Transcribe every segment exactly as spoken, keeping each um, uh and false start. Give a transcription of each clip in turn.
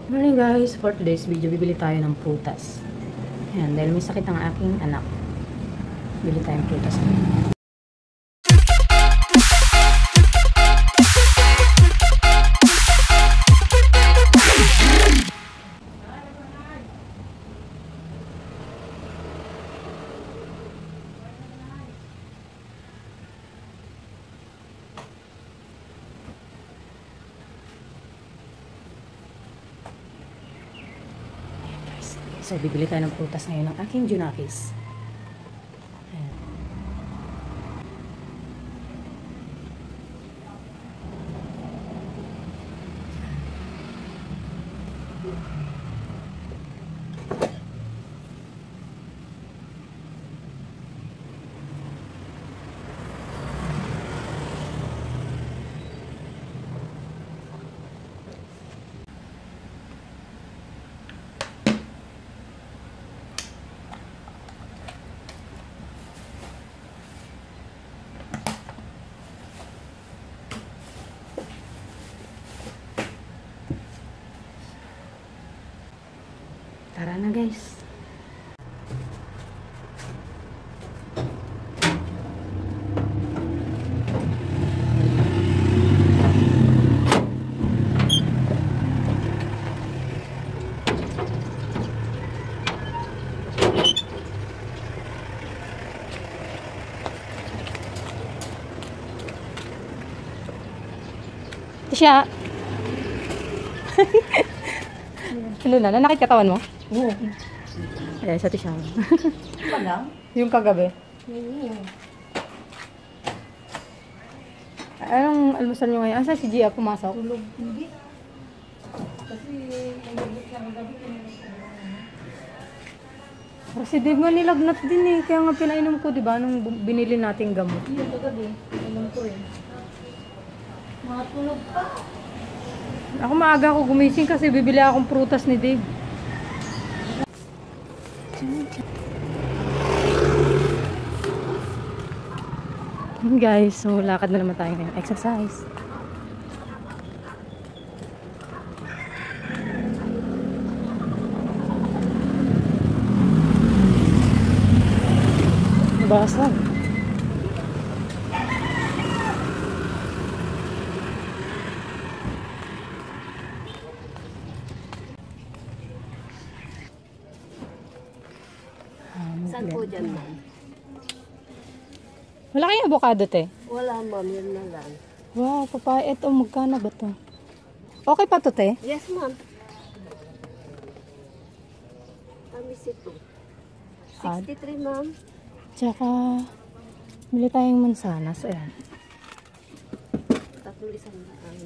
Morning guys, for today's video, bibili tayo ng prutas. Ayan, dahil may sakit ang aking anak. Bili tayong prutas. So, bibili tayo ng prutas ngayon ng aking Junakis. Ayan. Tara na guys. Tisha. Hello na, nanakit katawan mo? Oo. Ayan, sa tisha. Ba lang? Yung kagabi. Oo. Anong almusal nyo ngayon? Asa si Gia pumasok? Tulog. Hindi. Kasi, nalagit siya magabi. Kasi di ba nilagnat din eh. Kaya nga pinainom ko, di ba? Nung binili nating gamot. Yung kagabi. Alam ko eh. Mga tulog pa. Ako maaga ako gumising kasi bibili akong prutas ni Dave. Guys, so lakad na naman tayo ngayon. Exercise. Basag. Saan po dyan, ma'am? Wala kayong avocado, te? Wala, ma'am. Yan na lang. Wow, papaya. Ito, magkano ba to? Okay pa to, te? Yes, ma'am. Tamis ito. sixty-three, ma'am. Tsaka, bili tayong mansanas. Ayan. Tatlo isang daan.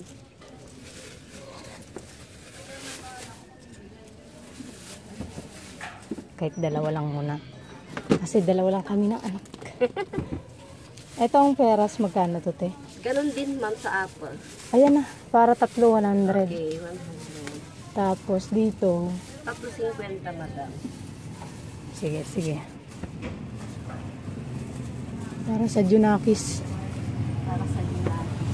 Kahit dalawa lang muna. Kasi dalawa lang kami ng anak. Etong peras, magkano to, te? Ganon din, ma'am, sa apple. Ayan na, para tatlo, one hundred. Okay, one hundred. Tapos dito, Tatlo fifty, madam. sige, sige. Para sa Junakis. Para sa lima.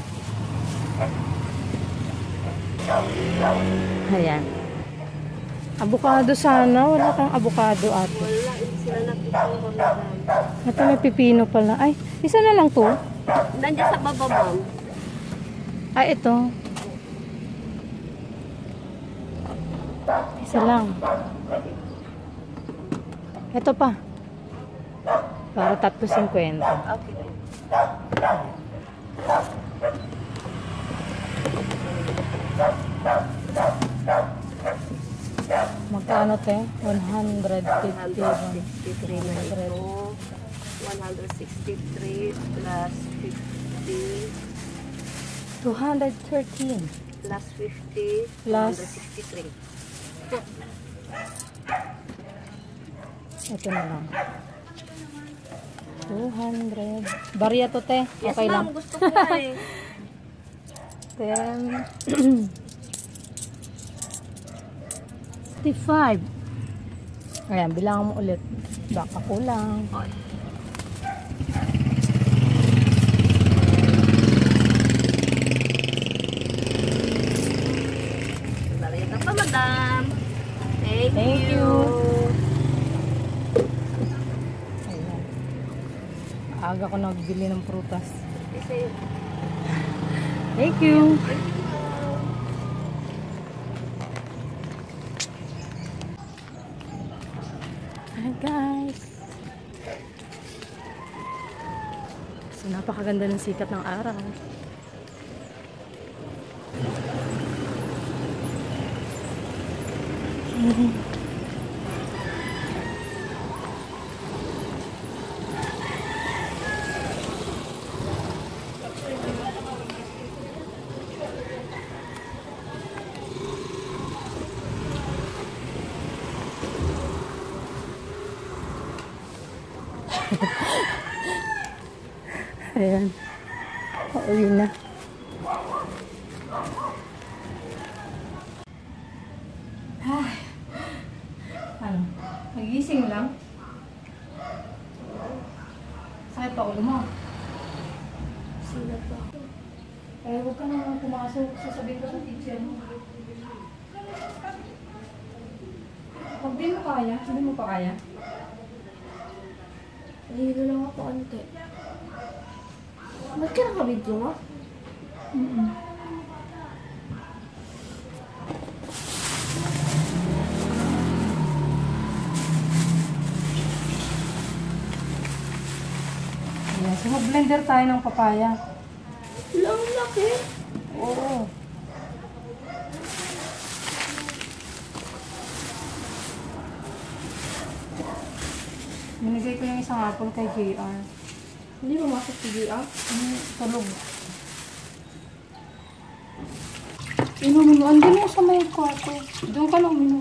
Ayan. Avocado sana. Wala kang avocado, ate. Wala, hindi sila napipino, madam. Ito may pipino pala. Ay, isa na lang to. Nandiyan sa baba, ma'am. Ay, ito. Isa lang. Ito pa. Para tatlo fifty. Okay. Magkano, te? one hundred fifty. one sixty-three na ito. one sixty-three plus fifty two hundred thirteen. plus fifty Plus- one sixty-three. Ito na lang. two hundred. Barya to, te. Yes, Okay lang. ma'am. Gusto ko na eh. ten. fifty-five. Ayan, bilangan mo ulit. Baka kulang. Okay. Lalagyan ka pa, madam. Thank, Thank you. you. Ayan. Aga ko nagbili ng prutas. Kasi, Thank you. thank you. Hi guys. So, napakaganda ng sikat ng araw. Ayan. Pauwi na. Ay. Ano? Nagising lang? Sakit pa ulo mo? Sila pa. Eh, huwag ka naman pumasok. Sasabihin ko sa teacher mo. Pag di mo kaya, hindi mo pa kaya. Nahilo lang ako ante. Ba't ka nakabidyo mo? Mm-mm. Ayan, so mag-blender tayo ng papaya. Lang laki. Oo. Binigay ko yung isang apple kay J R. Hindi pumasok si G R. Hmm, tulog. Inumin mo. Andun mo sa may kwarto. Doon ka lang uminom.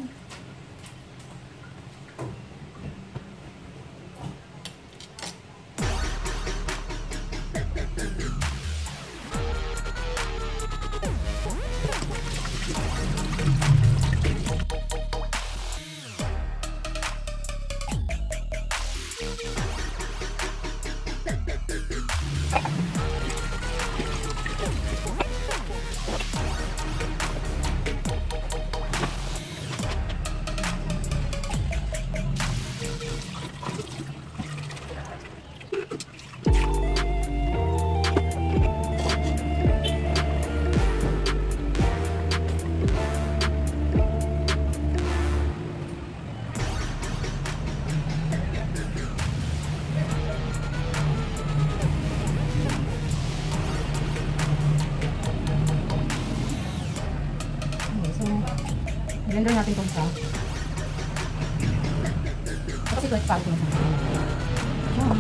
Blender natin itong sa. Kasi ito, ipag ko na sa. Yan.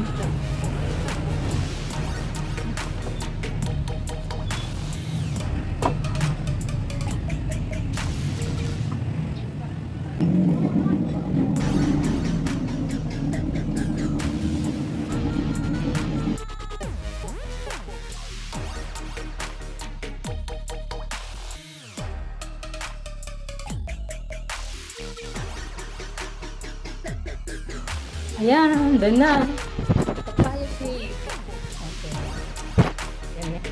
Ayan, doon na. Papaya shake. Okay. Yan yan.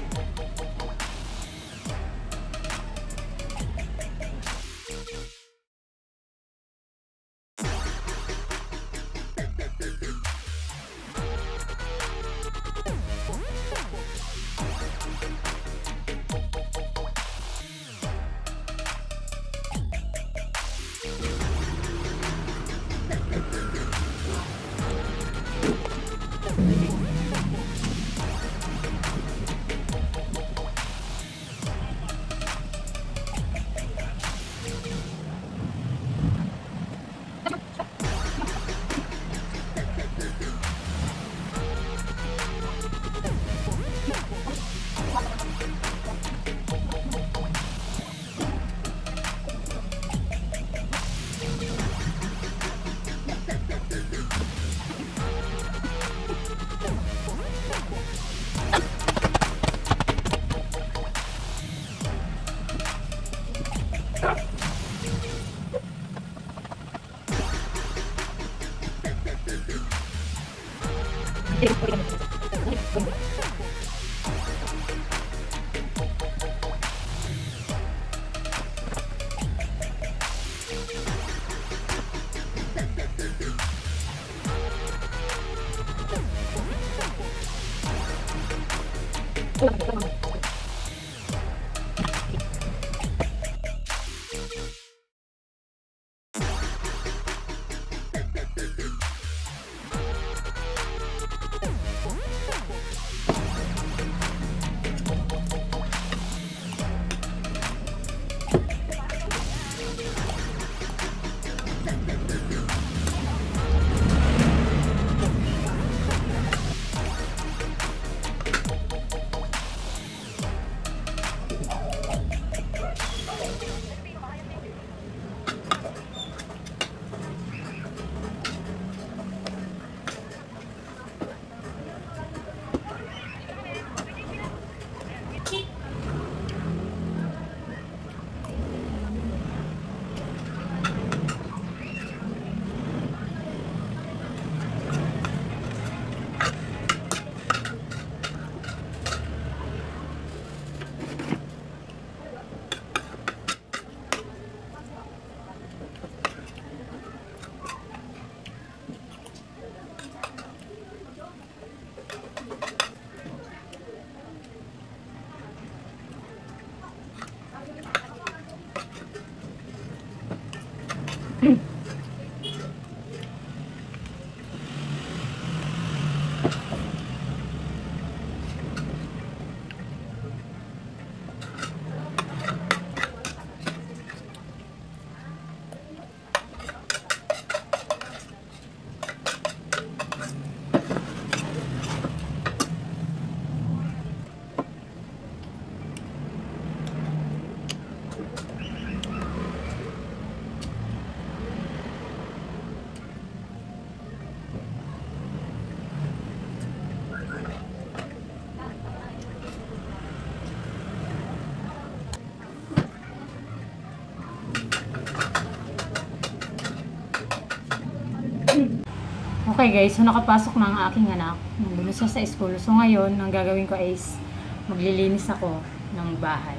Okay guys, so nakapasok na ang aking anak. Nandun na siya sa school. So ngayon, ang gagawin ko is maglilinis ako ng bahay.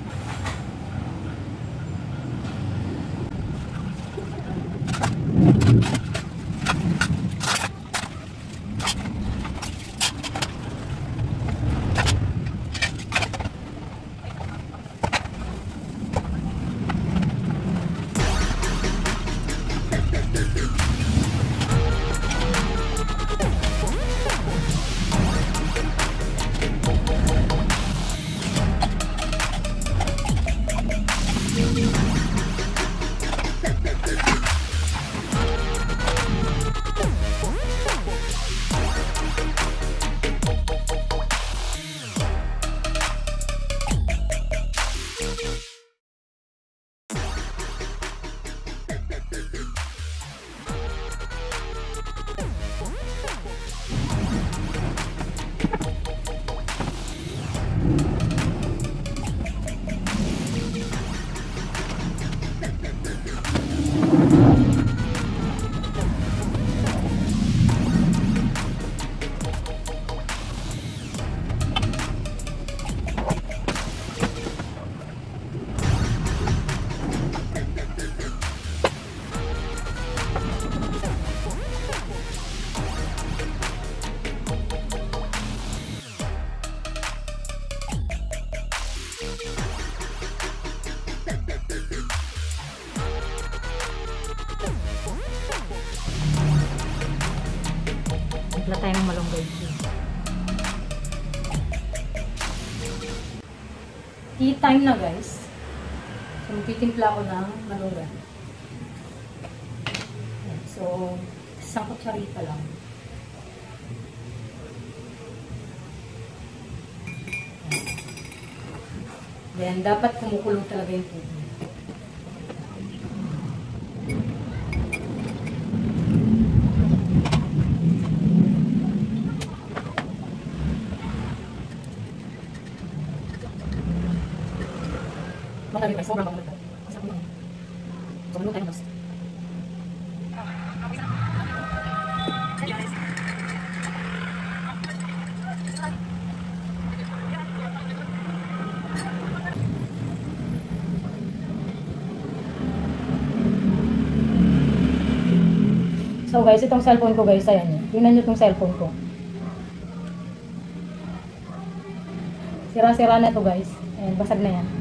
Timpla tayo ng malunggay. Tea time na guys. So magtitimpla ako ng malunggay. So isang kutsarita lang. Then dapat kumukulo talaga yung tubig. Matali tayo, sobrang magulat tayo. So, magulat tayo mas. So guys, itong cellphone ko guys, ayan yun. Tingnan nyo itong cellphone ko. Sira-sira na to guys. Ayan, basag na yan.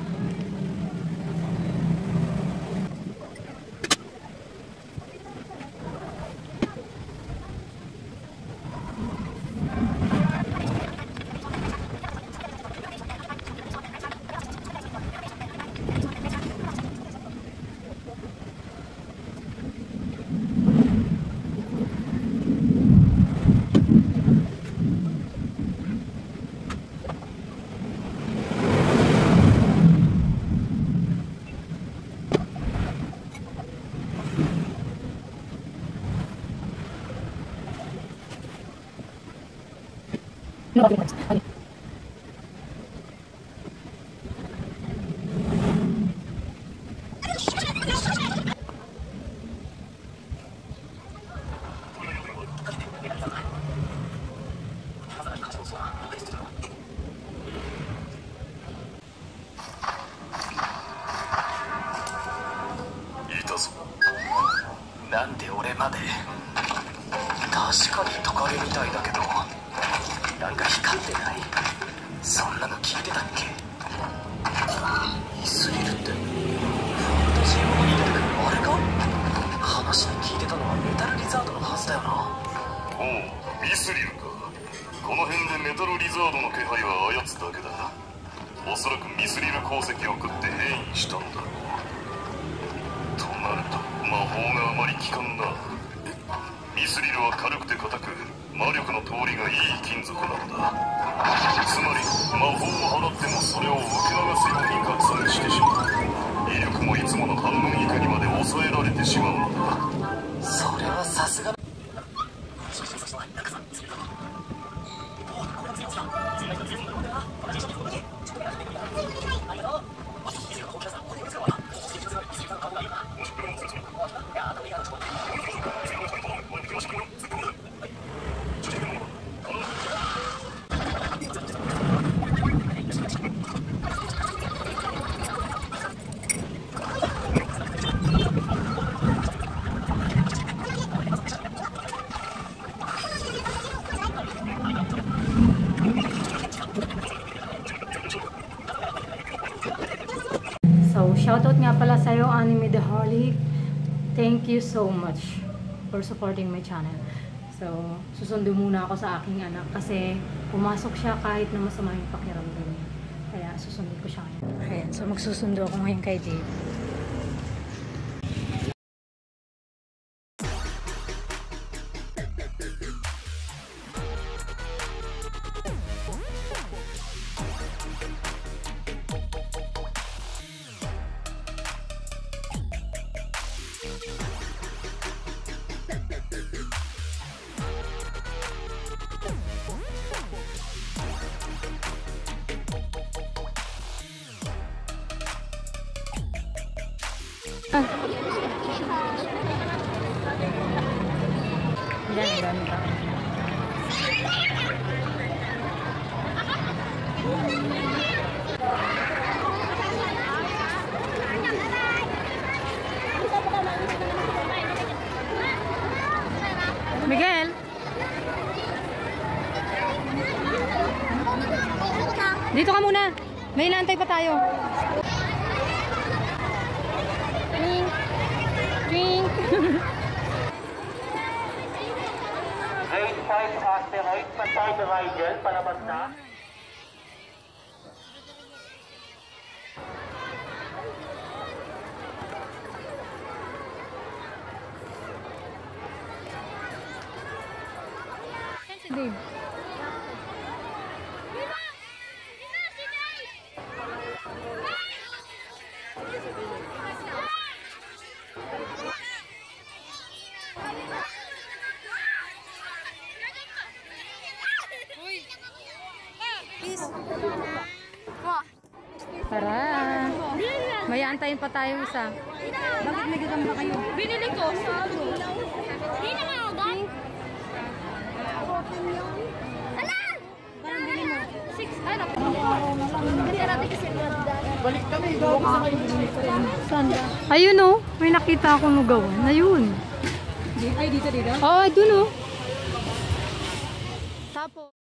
No, okay. なんで俺まで確かにトカゲみたいだけどなんか光ってないそんなの聞いてたっけミスリルってファンタジーものに出てくるあれか話で聞いてたのはメタルリザードのはずだよなおうミスリルかこの辺でメタルリザードの気配は操つだけだおそらくミスリル鉱石を食って変異したんだろうとなると魔法があまり効かんなミスリルは軽くて硬く魔力の通りがいい金属なのだつまり魔法を払ってもそれを受け流すように拡散してしまう威力もいつもの半分以下にまで抑えられてしまうのだそれはさすが So, shoutout nga pala sa'yo, Anime the Holic. Thank you so much for supporting my channel. So, susundo muna ako sa aking anak kasi pumasok siya kahit na masama yung pakiramdam niya. Kaya susundin ko siya ngayon. Ayan, so magsusundo ako ngayon kay Dave. Ah. Yan, ganda. Miguel! Dito ka muna. May inaantay pa tayo. Drink. Drink. Grade five asteroid Pasay Horizon palabas na Dave. Tara. May antayin pa tayo isa. Bakit may gagamba kayo? Binili ko sa ano. Hindi na nga ako. Ala! Parang bili mo. Six, ano? Balik kami. Saan? Ayun o. May nakita akong lugawan. Ayun. Ay, dito, dito? Oo, oh, dun o. Tapos.